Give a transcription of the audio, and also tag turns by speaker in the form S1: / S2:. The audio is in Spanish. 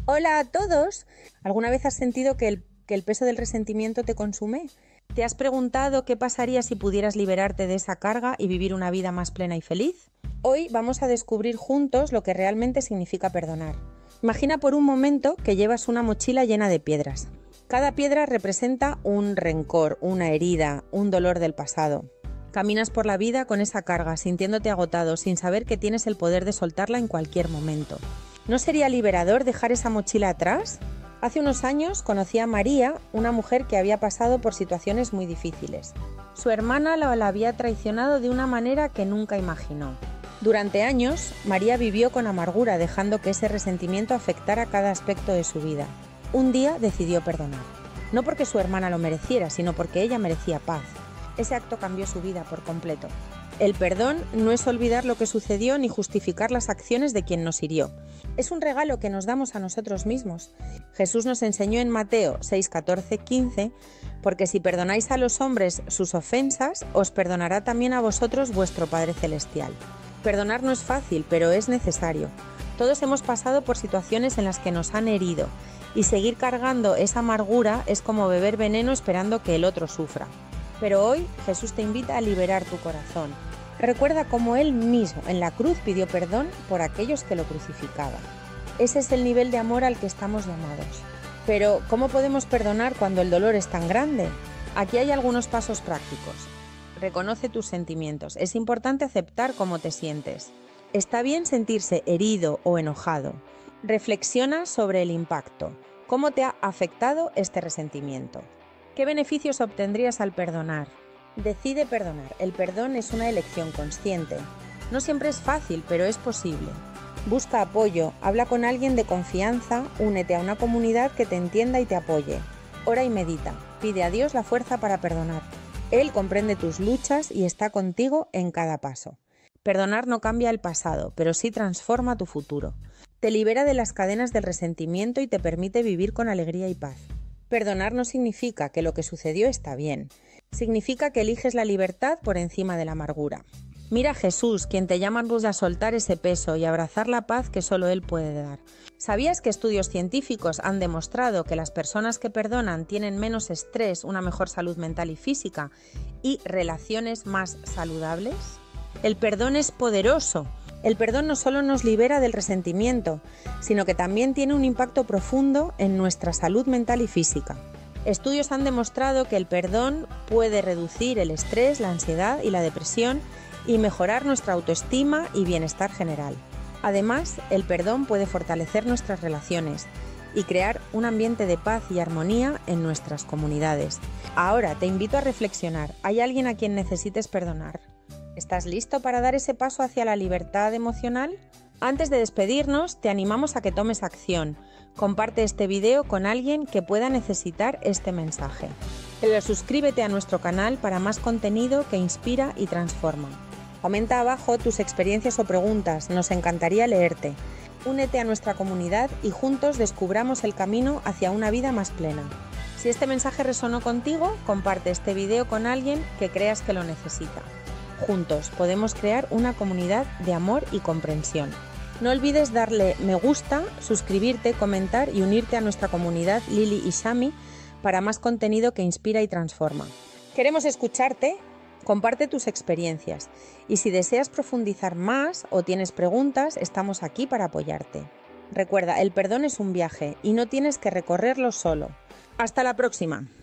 S1: Hola a todos. ¿Alguna vez has sentido que el peso del resentimiento te consume? ¿Te has preguntado qué pasaría si pudieras liberarte de esa carga y vivir una vida más plena y feliz? Hoy vamos a descubrir juntos lo que realmente significa perdonar. Imagina por un momento que llevas una mochila llena de piedras. Cada piedra representa un rencor, una herida, un dolor del pasado. Caminas por la vida con esa carga, sintiéndote agotado, sin saber que tienes el poder de soltarla en cualquier momento. ¿No sería liberador dejar esa mochila atrás? Hace unos años conocí a María, una mujer que había pasado por situaciones muy difíciles. Su hermana la había traicionado de una manera que nunca imaginó. Durante años, María vivió con amargura, dejando que ese resentimiento afectara cada aspecto de su vida. Un día decidió perdonar. No porque su hermana lo mereciera, sino porque ella merecía paz. Ese acto cambió su vida por completo. El perdón no es olvidar lo que sucedió ni justificar las acciones de quien nos hirió. Es un regalo que nos damos a nosotros mismos. Jesús nos enseñó en Mateo 6, 14, 15, porque si perdonáis a los hombres sus ofensas, os perdonará también a vosotros vuestro Padre Celestial. Perdonar no es fácil, pero es necesario. Todos hemos pasado por situaciones en las que nos han herido, y seguir cargando esa amargura es como beber veneno esperando que el otro sufra. Pero hoy Jesús te invita a liberar tu corazón. Recuerda cómo Él mismo en la cruz pidió perdón por aquellos que lo crucificaban. Ese es el nivel de amor al que estamos llamados. Pero, ¿cómo podemos perdonar cuando el dolor es tan grande? Aquí hay algunos pasos prácticos. Reconoce tus sentimientos. Es importante aceptar cómo te sientes. Está bien sentirse herido o enojado. Reflexiona sobre el impacto. ¿Cómo te ha afectado este resentimiento? ¿Qué beneficios obtendrías al perdonar? Decide perdonar. El perdón es una elección consciente. No siempre es fácil, pero es posible. Busca apoyo, habla con alguien de confianza, únete a una comunidad que te entienda y te apoye. Ora y medita. Pide a Dios la fuerza para perdonar. Él comprende tus luchas y está contigo en cada paso. Perdonar no cambia el pasado, pero sí transforma tu futuro. Te libera de las cadenas del resentimiento y te permite vivir con alegría y paz. Perdonar no significa que lo que sucedió está bien. Significa que eliges la libertad por encima de la amargura. Mira a Jesús, quien te llama a soltar ese peso y abrazar la paz que solo Él puede dar. ¿Sabías que estudios científicos han demostrado que las personas que perdonan tienen menos estrés, una mejor salud mental y física y relaciones más saludables? El perdón es poderoso. El perdón no solo nos libera del resentimiento, sino que también tiene un impacto profundo en nuestra salud mental y física. Estudios han demostrado que el perdón puede reducir el estrés, la ansiedad y la depresión y mejorar nuestra autoestima y bienestar general. Además, el perdón puede fortalecer nuestras relaciones y crear un ambiente de paz y armonía en nuestras comunidades. Ahora te invito a reflexionar. ¿Hay alguien a quien necesites perdonar? ¿Estás listo para dar ese paso hacia la libertad emocional? Antes de despedirnos, te animamos a que tomes acción. Comparte este video con alguien que pueda necesitar este mensaje. Suscríbete a nuestro canal para más contenido que inspira y transforma. Comenta abajo tus experiencias o preguntas, nos encantaría leerte. Únete a nuestra comunidad y juntos descubramos el camino hacia una vida más plena. Si este mensaje resonó contigo, comparte este video con alguien que creas que lo necesita. Juntos podemos crear una comunidad de amor y comprensión. No olvides darle me gusta, suscribirte, comentar y unirte a nuestra comunidad Lili y Shami para más contenido que inspira y transforma. Queremos escucharte, comparte tus experiencias y si deseas profundizar más o tienes preguntas, estamos aquí para apoyarte. Recuerda, el perdón es un viaje y no tienes que recorrerlo solo. ¡Hasta la próxima!